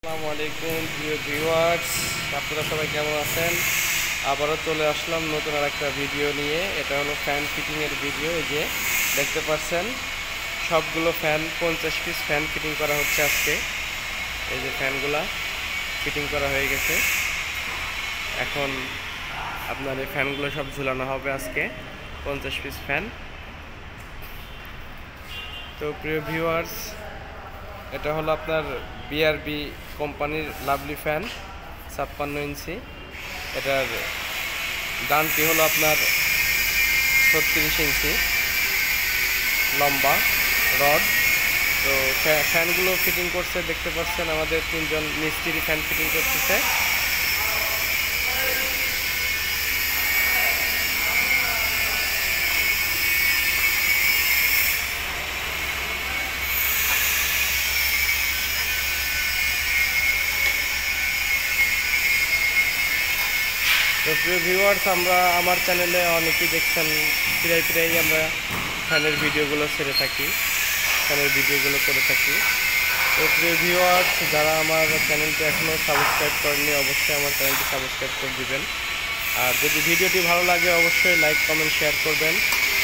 আসসালামু আলাইকুম প্রিয় ভিউয়ার্স, আপনারা সবাই কেমন আছেন? আবারও চলে আসলাম নতুন আর একটা ভিডিও নিয়ে। এটা হলো ফ্যান ফিটিংয়ের ভিডিও। এই যে দেখতে পাচ্ছেন সবগুলো ফ্যান 50 পিস ফ্যান ফিটিং করা হচ্ছে আজকে। এই যে ফ্যানগুলা ফিটিং করা হয়ে গেছে। এখন আপনার এই ফ্যানগুলো সব ঝুলানো হবে আজকে, 50 পিস ফ্যান। তো প্রিয় ভিউয়ার্স, এটা হলো আপনার বিআরবি কোম্পানির লাভলি ফ্যান 56 ইঞ্চি। এটার ডানটি হলো আপনার 36 ইঞ্চি লম্বা রড। তো ফ্যানগুলো ফিটিং করছে, দেখতে পাচ্ছেন আমাদের 3জন মিস্ত্রি ফ্যান ফিটিং করতেছে। তো প্রিয় ভিউয়ার্স, আমার চ্যানেলে অনেকেই দেখছেন প্রায় আমরা ফ্যানের ভিডিওগুলো ছেড়ে থাকি, ফ্যানের ভিডিওগুলো করে থাকি। তো প্রিয় ভিউয়ার্স, যারা আমার চ্যানেলটি এখনও সাবস্ক্রাইব করেননি, অবশ্যই আমার চ্যানেলটি সাবস্ক্রাইব করে দিবেন। আর যদি ভিডিওটি ভালো লাগে অবশ্যই লাইক কমেন্ট শেয়ার করবেন।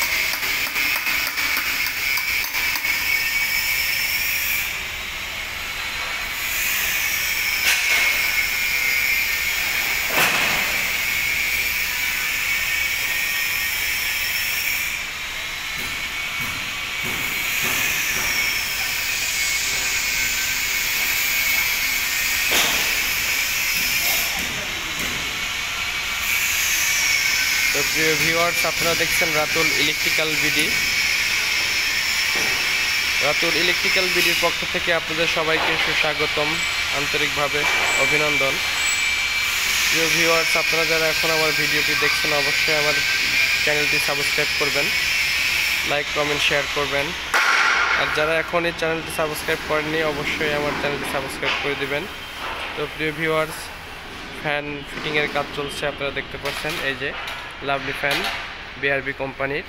তো প্রিয় ভিউয়ার্স, আপনারা দেখছেন Ratul electrical BD. Ratul electrical বিডির পক্ষ থেকে আপনাদের সবাইকে সুস্বাগতম, আন্তরিকভাবে অভিনন্দন। প্রিয় ভিউয়ার্স, আপনারা যারা এখন আমার ভিডিওটি দেখছেন অবশ্যই আমার চ্যানেলটি সাবস্ক্রাইব করবেন, লাইক কমেন্ট শেয়ার করবেন। আর যারা এখন এই চ্যানেলটি সাবস্ক্রাইব করেননি অবশ্যই আমার চ্যানেলটি সাবস্ক্রাইব করে দিবেন। তো প্রিয় ভিউয়ার্স, ফ্যান ফিটিংয়ের কাজ চলছে, আপনারা দেখতে পাচ্ছেন। এই যে লাভলি ফ্যান বিআরবি কোম্পানির,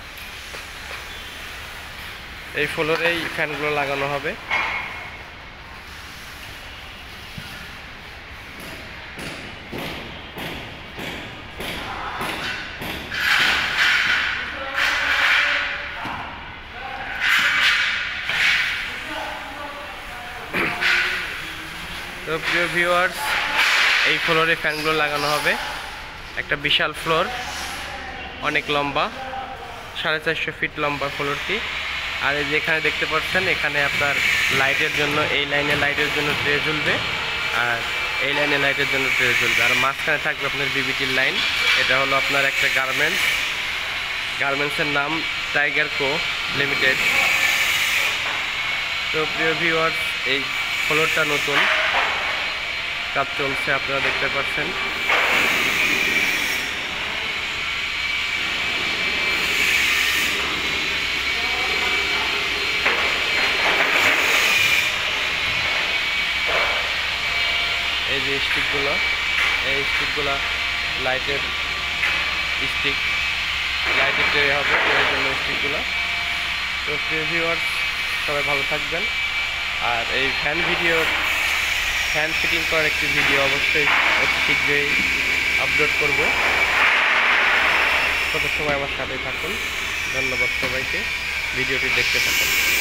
এই ফ্লোরেই ফ্যানগুলো লাগানো হবে। তো প্রিয় ভিউয়ার্স, এই ফ্লোরে ফ্যানগুলো লাগানো হবে। একটা বিশাল ফ্লোর, অনেক লম্বা, 450 ফিট লম্বা ফ্লোরটি। আর এই যেখানে দেখতে পাচ্ছেন, এখানে আপনার লাইটের জন্য, এই লাইনে লাইটের জন্য ট্রে ঝুলবে, আর এই লাইনে লাইটের জন্য ট্রে ঝুলবে। আর মাঝখানে থাকবে আপনার বিবিটির লাইন। এটা হলো আপনার একটা গার্মেন্টসের নাম টাইগার কো লিমিটেড। তো প্রিয় ভিউয়ার্স, এই ফ্লোরটা নতুন, কাজ চলছে, আপনারা দেখতে পাচ্ছেন। এই যে স্টিকগুলো, এই স্টিকগুলো লাইটের স্টিক, লাইটের ট্রে হবে, এর জন্য স্টিকগুলো। তো প্রিয় ভিউয়ার্স, সবাই ভালো থাকবেন। আর এই ফ্যান ফিটিং করার একটি ভিডিও অবশ্যই অতি শীঘ্রই আপলোড করব। তত সময় আমার সাথে থাকুন। ধন্যবাদ সবাইকে, ভিডিওটি দেখতে থাকুন।